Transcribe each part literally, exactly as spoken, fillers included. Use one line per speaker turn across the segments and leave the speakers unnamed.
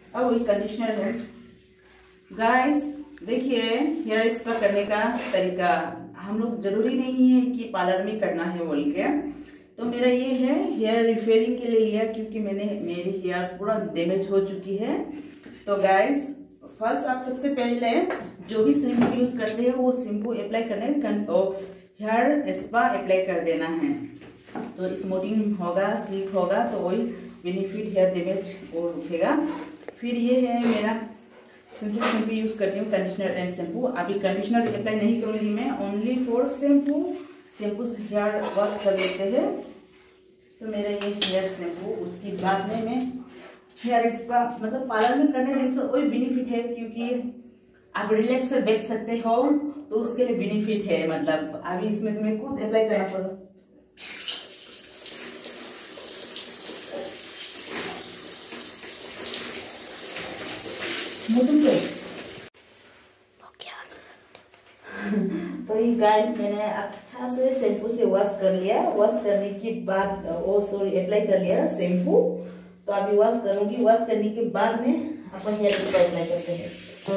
अब वही कंडीशनर है गाइस। देखिए हेयर स्पा करने का तरीका हम लोग जरूरी नहीं है कि पार्लर में करना है बोल के। तो मेरा ये है हेयर रिपेयरिंग के लिए लिया, क्योंकि मैंने मेरी हेयर पूरा डैमेज हो चुकी है। तो गाइस फर्स्ट आप सबसे पहले जो भी शैम्पू यूज करते हैं वो शैम्पू अप्लाई करने तो हेयर स्पा अप्लाई कर देना है, तो स्मूथिंग होगा, स्लीप होगा, तो वही बेनिफिट हेयर डैमेज वो रुकेगा। फिर ये है मेरा सिंपल शैम्पू यूज करती हूँ, कंडीशनर एंड शैम्पू। अभी कंडीशनर अप्लाई नहीं करूँगी मैं, ओनली फॉर शैम्पू। शैम्पू से हेयर वॉश कर लेते हैं। तो मेरा ये हेयर शैम्पू, उसकी बाद में मैं हेयर स्पा मतलब पार्लर में करने दिन से वही बेनिफिट है, क्योंकि आप रिलैक्स से बैठ सकते हो, तो उसके लिए बेनिफिट है। मतलब अभी इसमें तुम्हें खुद अप्लाई करना पड़ेगा। तो ये गाइस मैंने अच्छा से शैम्पू से वॉश कर लिया। वॉश करने के बाद वो सॉरी अप्लाई कर लिया शैम्पू। तो अभी वॉश करूंगी। वॉश करने के बाद में अपन हेयर स्पा अप्लाई करते हैं।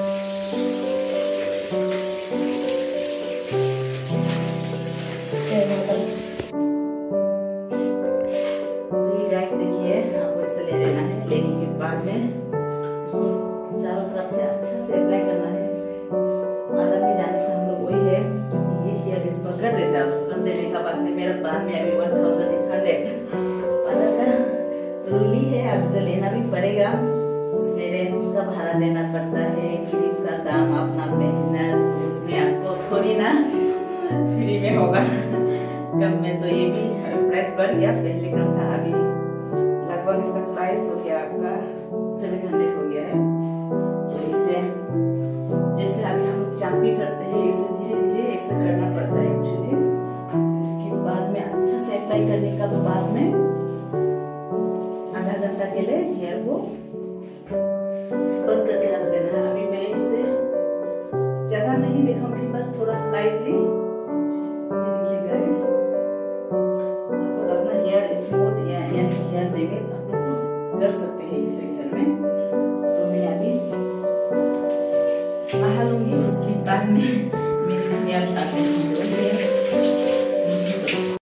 तो ये गाइस देखिए आपको ऐसे ले लेना है। लेने के बाद में उसको चारों तरफ से अच्छा से अप्लाई करना है। पार्लर में जाने से हम लोग वही है ये हेयर स्पा कर देता है। कर देने का बाद में मेरा बाद में अभी one thousand eight hundred parlour का रूल ही है, अभी तो लेना भी पड़ेगा। उसमें रेंट का भाड़ा देना पड़ता है, क्रीम का दाम, अपना मेहनत, उसमें आपको थोड़ी ना फ्री में होगा। कम में तो ये भी प्राइस बढ़ गया, पहले कम था, अभी लगभग इसका प्राइस हो गया आपका सेवन हंड्रेड हो गया है। तो इससे जैसे अभी हम लोग चापी करते हैं, इसे धीरे धीरे ऐसा करना पड़ता है एक्चुअली। उसके बाद में अच्छा से अप्लाई करने का बाद में आधा घंटा के लिए हेयर को बंद करके रख देना है। अभी मैं इसे ज्यादा नहीं दिखाऊंगी, बस थोड़ा लाइटली। देखिए गाइस आप लोग अपना हेयर स्मूथ या यानी हेयर डैमेज आप लोग कर सकते हैं इससे घर में। तो मैं अभी नहा लूंगी, उसके बाद में मेरी हेयर